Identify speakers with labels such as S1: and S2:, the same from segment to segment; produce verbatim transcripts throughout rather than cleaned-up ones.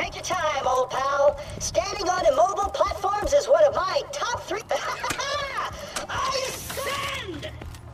S1: Take your time, old pal. Standing on immobile platforms is one of my top three... I ascend!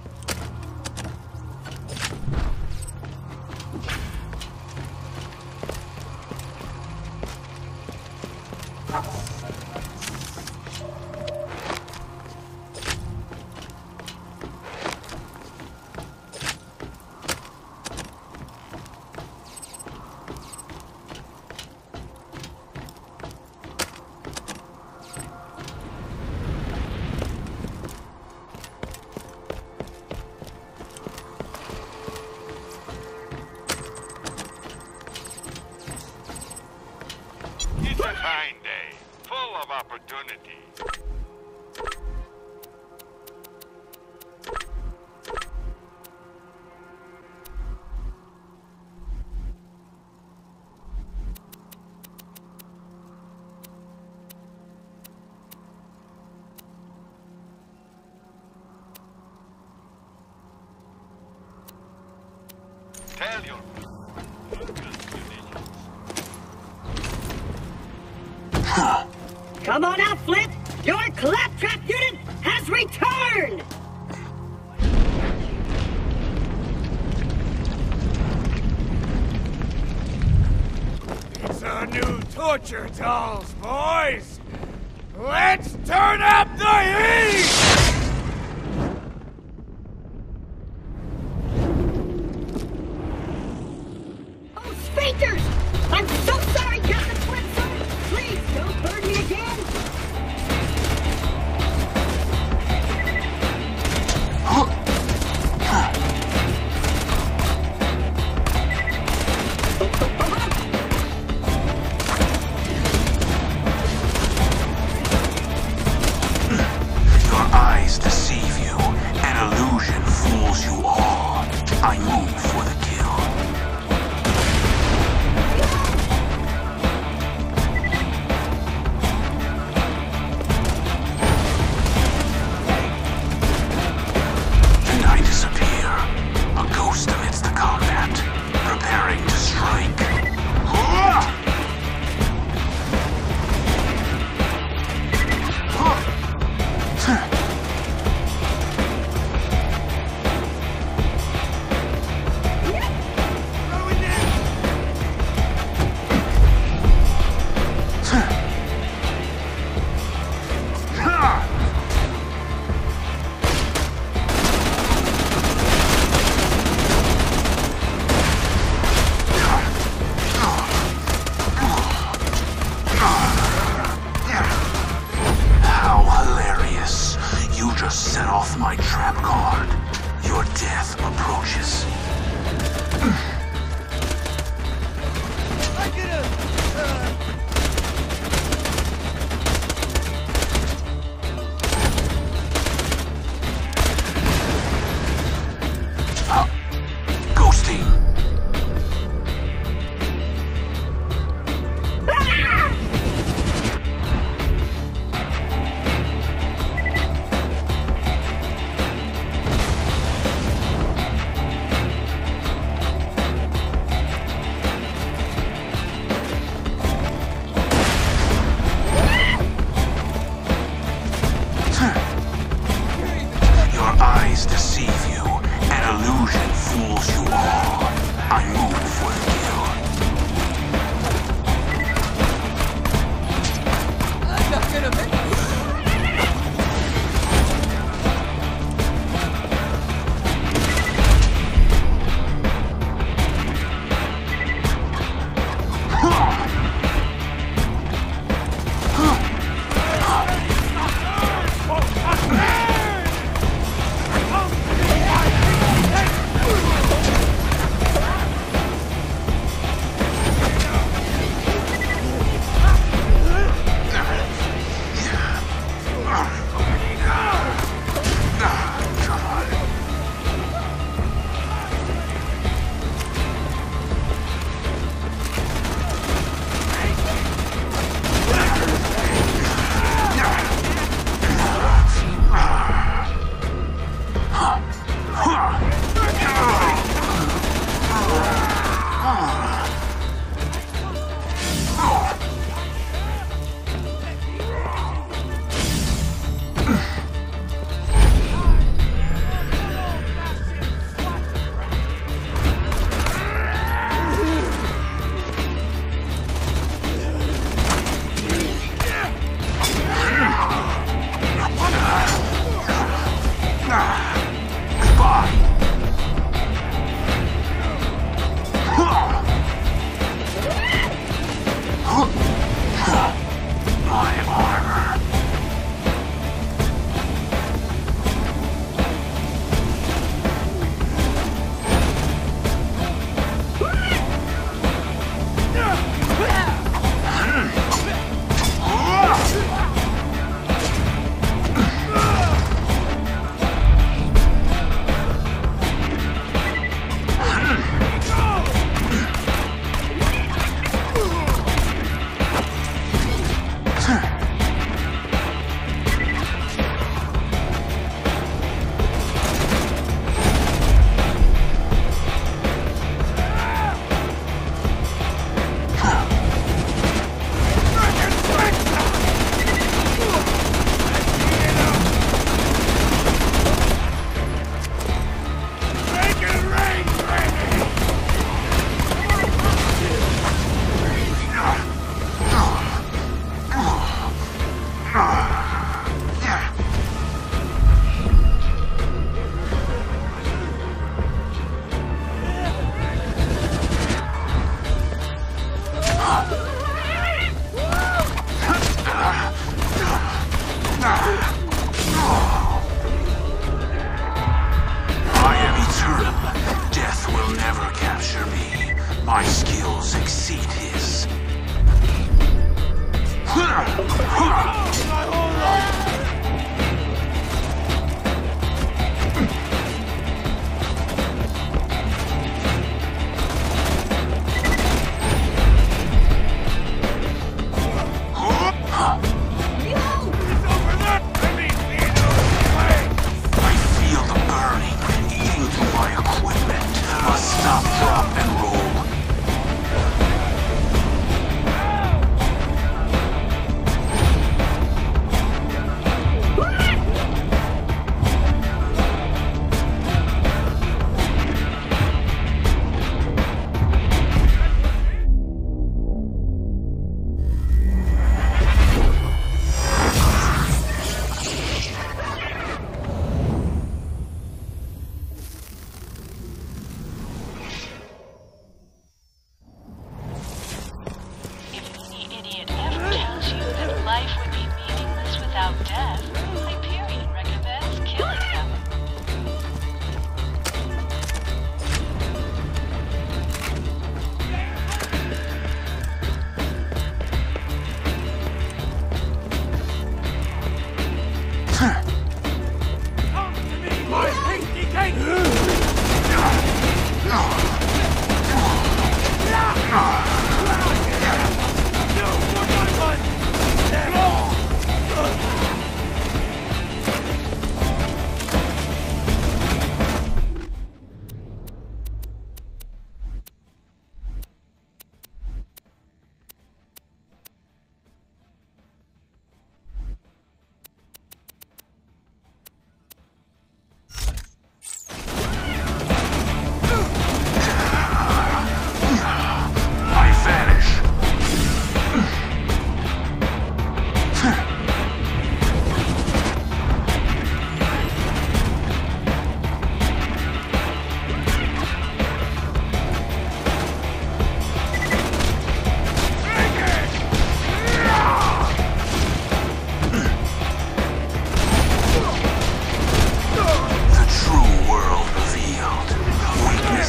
S2: It's a fine day, full of opportunity. Tell your
S1: Come on out, Flint! Your claptrap unit has returned!
S3: It's our new torture dolls, boys! Let's turn up the heat!
S1: Oh, sphincters! I'm so sorry, Captain Flintstone! Please, don't burn me again!
S4: You're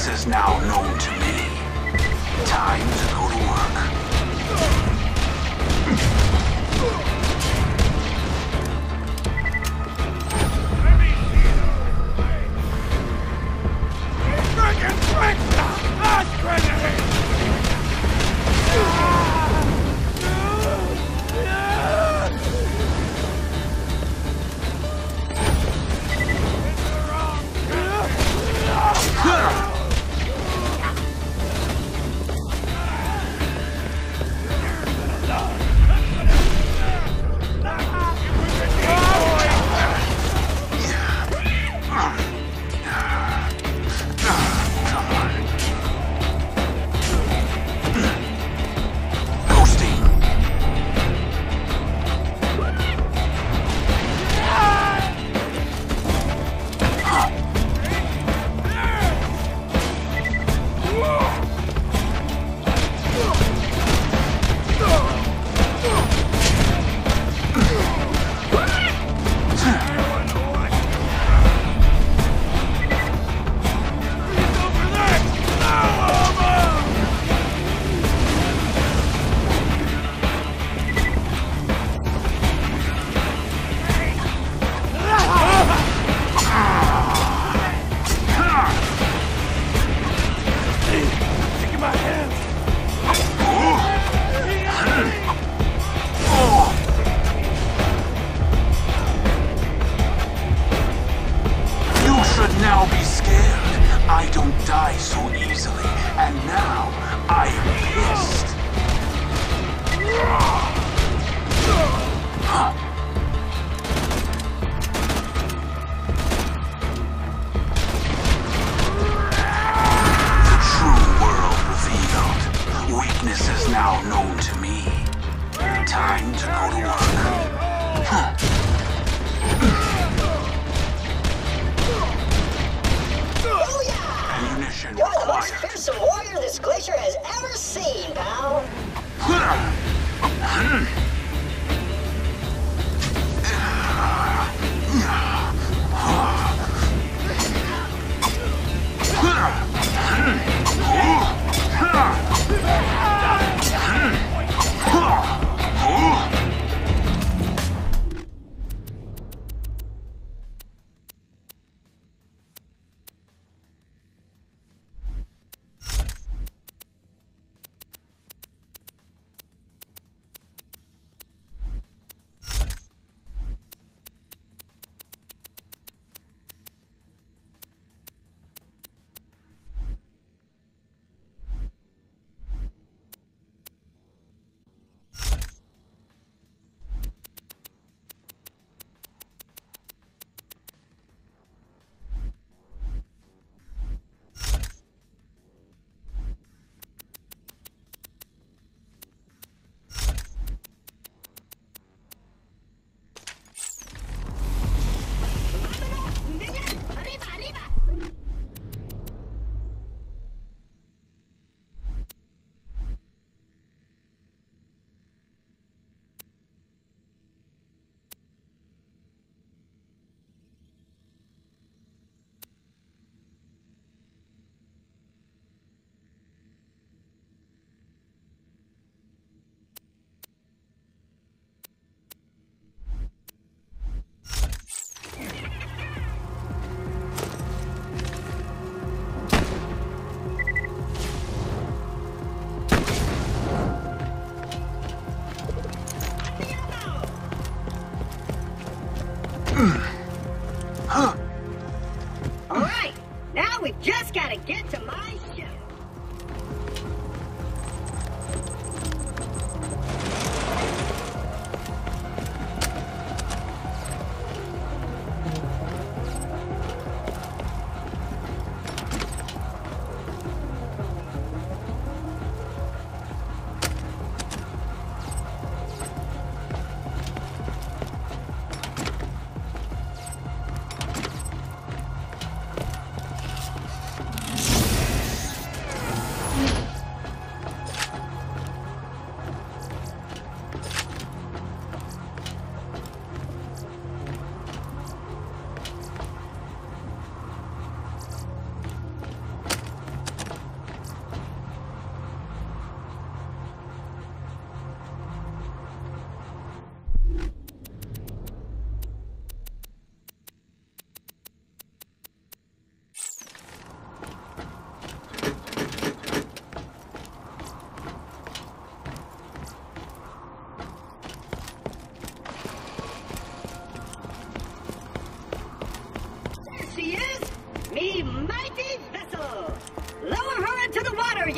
S4: Weakness is now known to me. Time to go to work.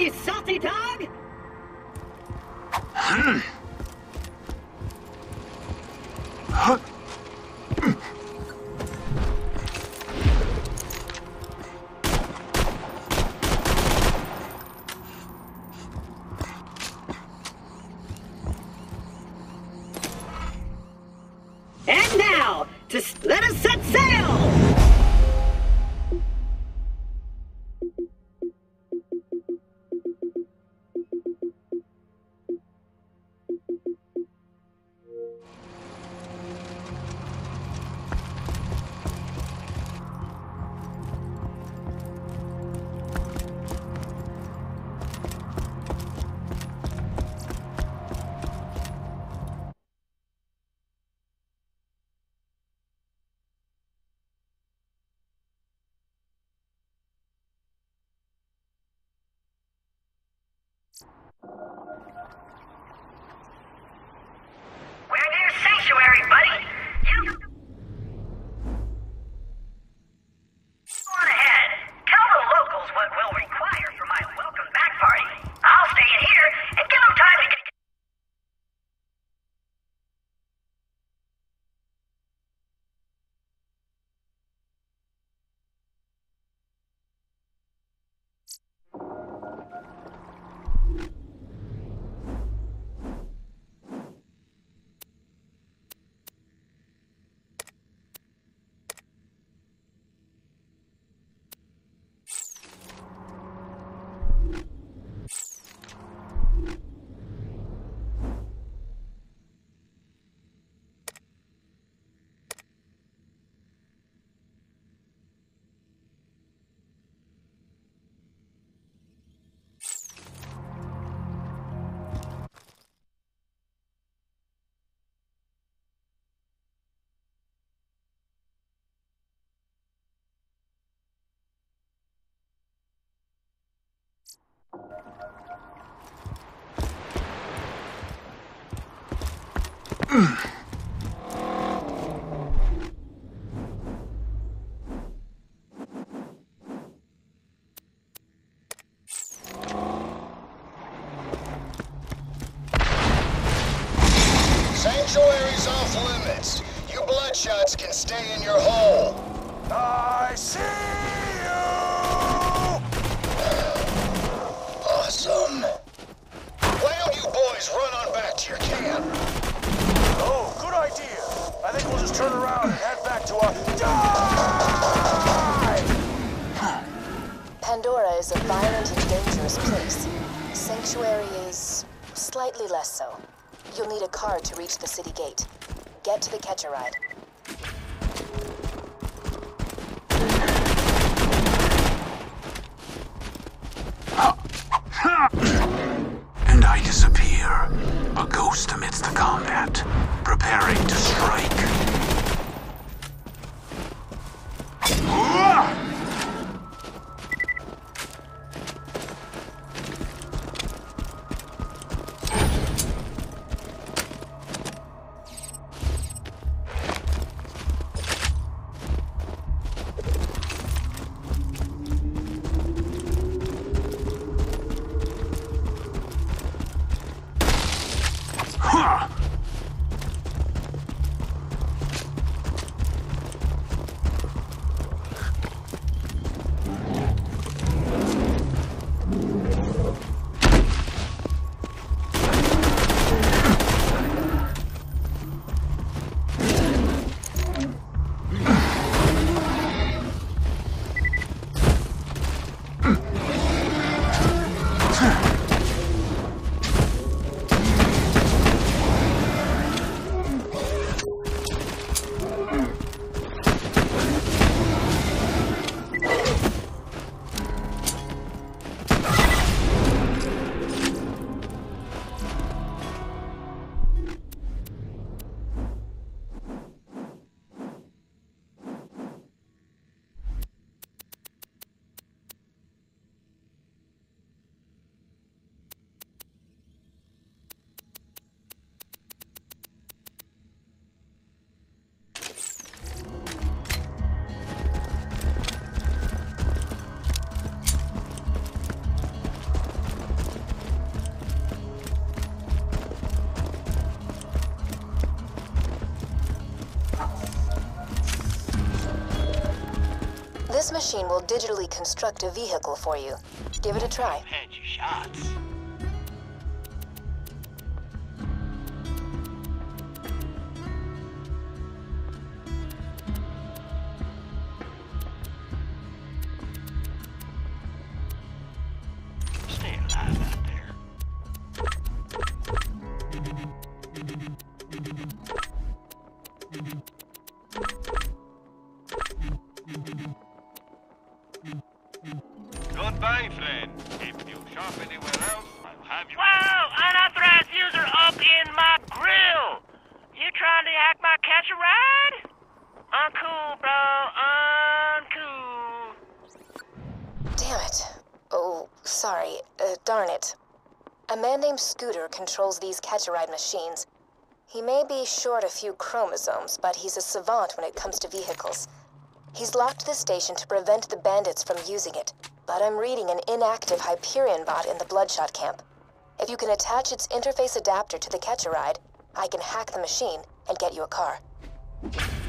S1: you salty dog!
S4: Hmm. Huh.
S1: And now, just let us set sail!
S5: We're near Sanctuary, buddy. You... Go on ahead. Tell the locals what we'll require for my welcome back party. I'll stay in here and give them time to get...
S6: Sanctuary's off limits. You bloodshots can stay in your hole.
S3: I see you!
S6: Awesome. Why don't you boys run on back to your camp?
S3: Oh, good idea. I think we'll just turn around and head back to our... Die!
S7: Pandora is a violent and dangerous place. Sanctuary is slightly less so. You'll need a car to reach the city gate. Get to the catch-a-ride.
S4: And I disappear, a ghost amidst the combat, preparing to strike.
S7: This machine will digitally construct a vehicle for you. Give it a try.
S8: Had your shots. Stay alive out there.
S2: Goodbye, friend. If you shop anywhere else, I'll have you.
S8: Whoa! Unauthorized user up in my grill! You trying to hack my catch a ride? Uncool, bro. Uncool.
S7: Damn it. Oh, sorry. Uh, darn it. A man named Scooter controls these catch-a-ride machines. He may be short a few chromosomes, but he's a savant when it comes to vehicles. He's locked the station to prevent the bandits from using it, but I'm reading an inactive Hyperion bot in the Bloodshot camp. If you can attach its interface adapter to the catch-a-ride, I can hack the machine and get you a car.